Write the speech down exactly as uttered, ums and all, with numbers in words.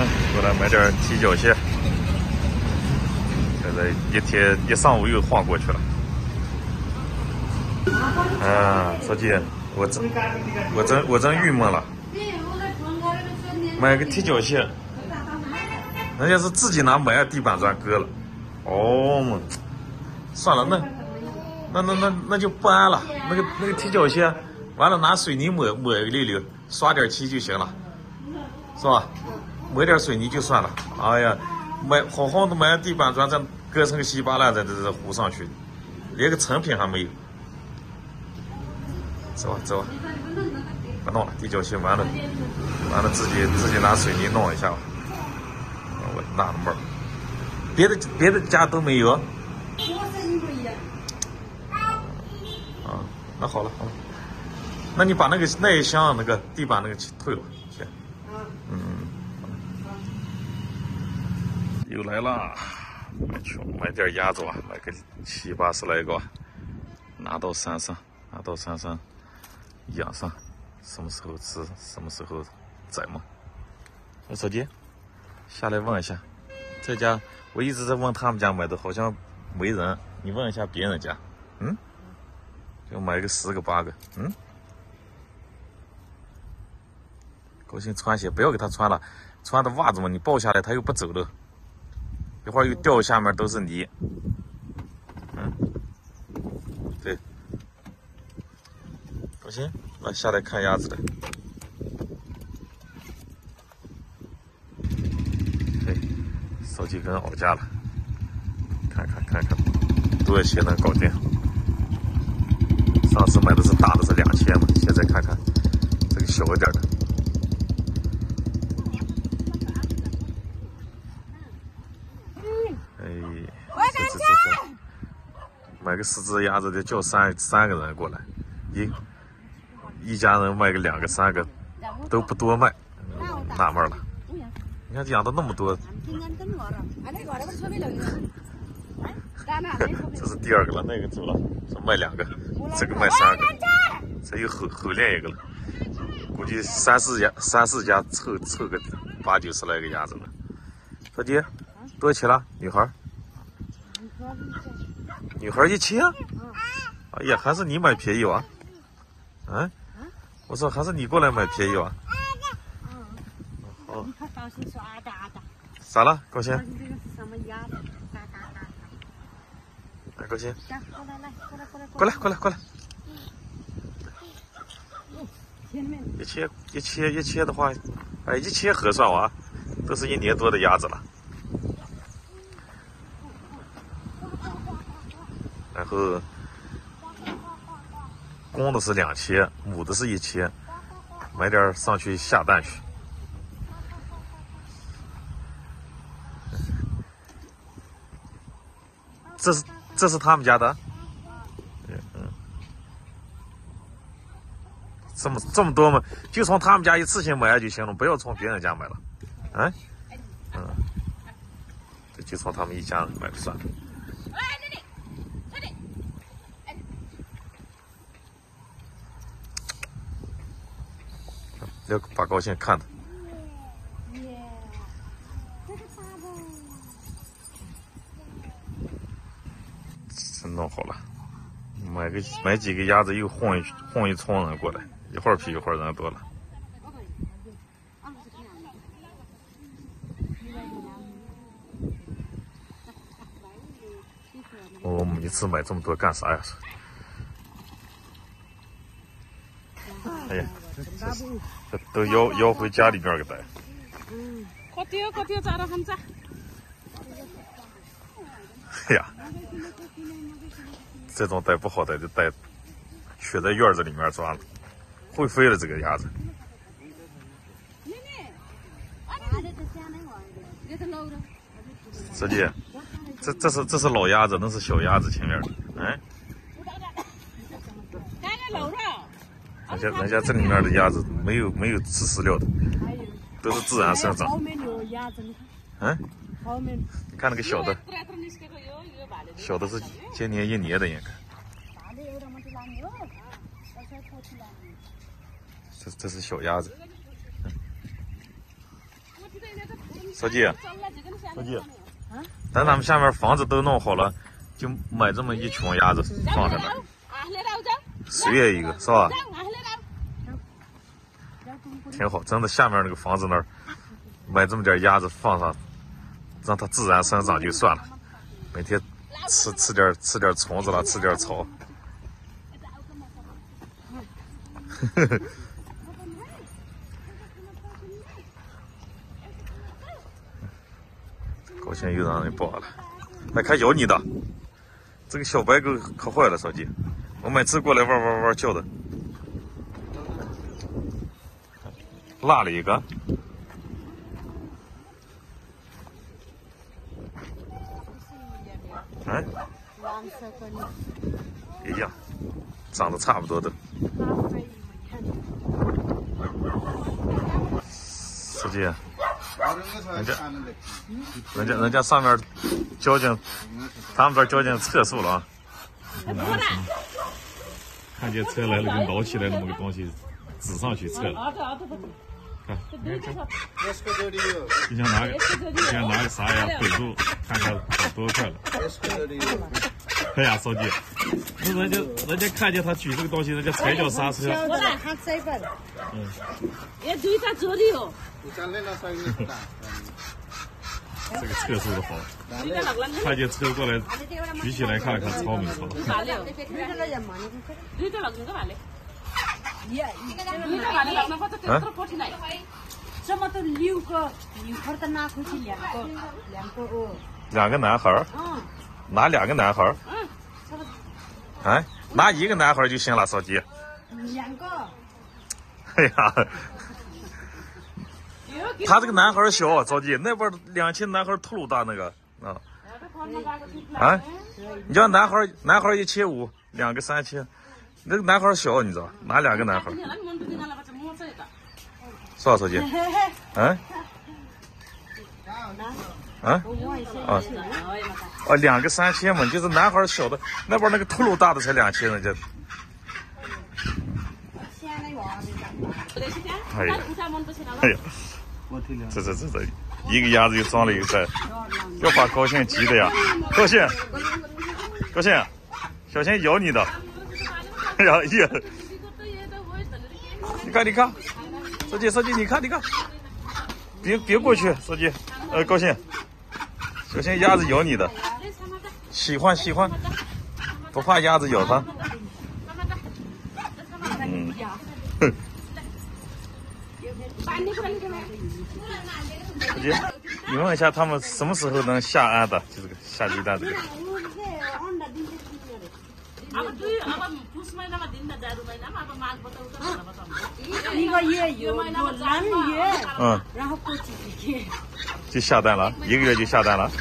嗯，过来买点踢脚鞋。现在一天一上午又晃过去了。啊，小姐，我真我真我真郁闷了。买个踢脚鞋，人家是自己拿买地板砖割了。哦嘛，算了，那那那那那就不安了。那个那个踢脚鞋，完了拿水泥抹抹一溜溜，刷点漆就行了，是吧？抹点水泥就算了。哎呀，买好好的买地板砖，再割成个稀巴烂，再再再糊上去，连个成品还没有。走吧走吧，不弄了，踢脚鞋完了完了自己自己拿水泥弄一下吧。我纳了闷儿，别的别的家都没有。啊，那好了好了，那你把那个那一箱那个地板那个退了，行。嗯，又来了，买穷买点鸭子吧，买个七八十来个，拿到山上，拿到山上养上，什么时候吃什么时候宰嘛。我手机下来问一下，这家我一直在问他们家买的，好像没人，你问一下别人家。嗯，就买个十个八个。嗯，高兴穿鞋，不要给他穿了，穿的袜子嘛，你抱下来他又不走了，一会儿又掉下面都是泥。嗯，对，高兴，来下来看鸭子的。对，手机跟熬价了，看看看看，多少钱能搞定？上次买的是大的是两千嘛，现在看看这个小一点的。哎，这这这这，买个十只鸭子得叫三三个人过来，一一家人卖个两个三个都不多卖，纳闷了。你看养的那么多，这是第二个了，那个走了，说卖两个，这个卖三个，这又后后练一个了，估计三四家三四家凑凑个八九十来个鸭子了。小姐，多少钱了？女孩？女孩一千？哎呀，还是你买便宜哇！嗯，我说还是你过来买便宜哇。好。咋了？高兴？来，高兴。过来，过来，过来。一千，一千，一千的话，哎，一千合算哇，都是一年多的鸭子了。然后公的是两千，母的是一千，买点上去下蛋去。这是这是他们家的，嗯，这么这么多嘛，就从他们家一次性买就行了，不要从别人家买了，啊，嗯，这就从他们一家买就算了。要把高兴看的。真弄好了，买个买几个鸭子又晃一晃一撮人过来，一会儿比一会儿人多了。我们一次买这么多干啥呀？哎呀，这都要要回家里边给带。嗯，快点快点，找到很早。哎呀，这种带不好带就带，缺在院子里面抓了，会飞了这个鸭子。师弟，这这是这是老鸭子，那是小鸭子前面的，哎。人家人家这里面的鸭子没有没有吃饲料的，都是自然生长。嗯，你看那个小的，小的是今年一年的应该。这这是小鸭子。嗯小姐，小姐，等他们下面房子都弄好了，就买这么一群鸭子放在那儿，随便一个是吧？挺好，真的，下面那个房子那儿买这么点鸭子放上，让它自然生长就算了，每天吃吃点吃点虫子了，吃点草。呵呵。高兴又让人抱了，还看咬你的，这个小白狗可坏了，小姐，我每次过来汪汪汪叫的，落了一个。哎，一样，长得差不多的。小姐。人家，人家，人家上面交警，他们这交警测速了啊！看见车来了，就挠起来那么个东西，指上去测了。看，你想拿个，你想拿个啥呀？备注看看多快了。哎呀，手机，那人家，人家看见他举这个东西，人家踩脚刹车。嗯。也对他这里哦。这个测速的好，看见车过来，举起来看了看，超没超。 这么多六个女孩的拿回去两个，两个哦。 两个男孩儿？ 嗯。 拿两个男孩儿？ 嗯。 哎，拿一个男孩就行了，小姐。 两个。 哎呀。他这个男孩小，着急，那边两千男孩秃噜大那个啊，啊，你叫男孩男孩一千五，两个三千，那个男孩小，你知道哪两个男孩？是吧，小姐？嗯？啊？啊？啊，两个三千嘛，就是男孩小的，那边那个秃噜大的才两千，人家。哎呀，哎呀。这这这这，一个鸭子又装了一个袋，要把高兴急的呀！高兴，高兴，小心咬你的！哎呀呀！你看你看，司机司机，你看你看，别别过去，司机，呃，高兴，小心鸭子咬你的。喜欢喜欢，不怕鸭子咬它。嗯，哼。姐，你问一下他们什么时候能下鞍的？就这个下鸡蛋这个。 一个月有有两个月， 嗯， 然后过几天就下蛋了，一个月就下蛋了。